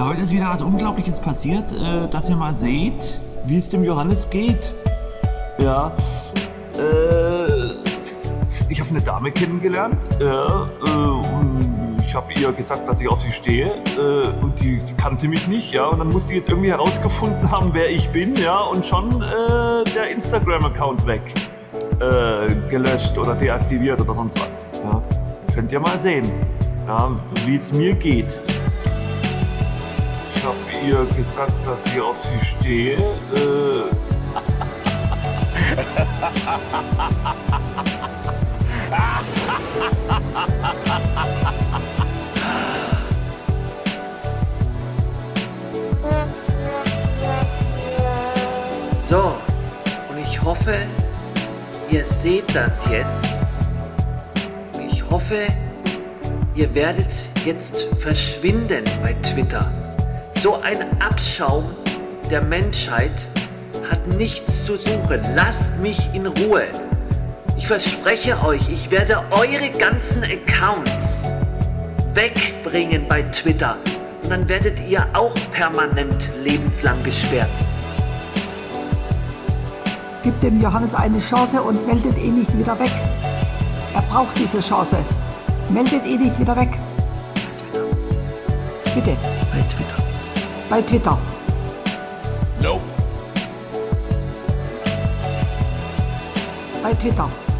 Ja, heute ist wieder was Unglaubliches passiert, dass ihr mal seht, wie es dem Johannes geht. Ja, ich habe eine Dame kennengelernt, und ich habe ihr gesagt, dass ich auf sie stehe, und die kannte mich nicht, ja, und dann muss die jetzt irgendwie herausgefunden haben, wer ich bin, ja, und schon der Instagram-Account weg, gelöscht oder deaktiviert oder sonst was. Ja. Könnt ihr mal sehen, ja, wie es mir geht. Ich habe ihr gesagt, dass ich auf sie stehe. So, und ich hoffe, ihr seht das jetzt. Ich hoffe, ihr werdet jetzt verschwinden bei Twitter. So ein Abschaum der Menschheit hat nichts zu suchen. Lasst mich in Ruhe. Ich verspreche euch, ich werde eure ganzen Accounts wegbringen bei Twitter. Und dann werdet ihr auch permanent lebenslang gesperrt. Gebt dem Johannes eine Chance und meldet ihn nicht wieder weg. Er braucht diese Chance. Meldet ihn nicht wieder weg. Bitte. Bei Twitter. Bei Twitter. Nope. Bei Twitter.